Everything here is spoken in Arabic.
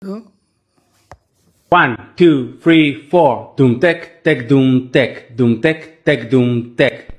Zo. 1, 2, 3, 4. Doom tek, tek, doom tek, doom tek, tek, doom tek.